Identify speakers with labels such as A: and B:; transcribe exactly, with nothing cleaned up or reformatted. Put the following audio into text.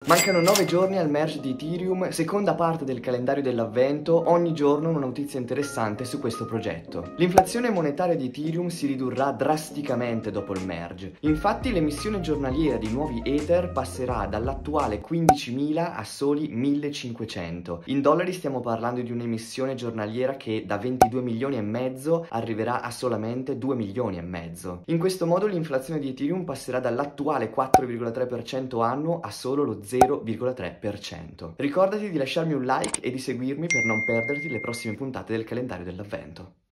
A: Mancano nove giorni al merge di Ethereum, seconda parte del calendario dell'avvento, ogni giorno una notizia interessante su questo progetto. L'inflazione monetaria di Ethereum si ridurrà drasticamente dopo il merge. Infatti l'emissione giornaliera di nuovi Ether passerà dall'attuale quindicimila a soli millecinquecento. In dollari stiamo parlando di un'emissione giornaliera che da ventidue milioni e mezzo arriverà a solamente due milioni e mezzo. In questo modo l'inflazione di Ethereum passerà dall'attuale quattro virgola tre per cento annuo a solo lo zero virgola tre per cento. Ricordati di lasciarmi un like e di seguirmi per non perderti le prossime puntate del calendario dell'avvento.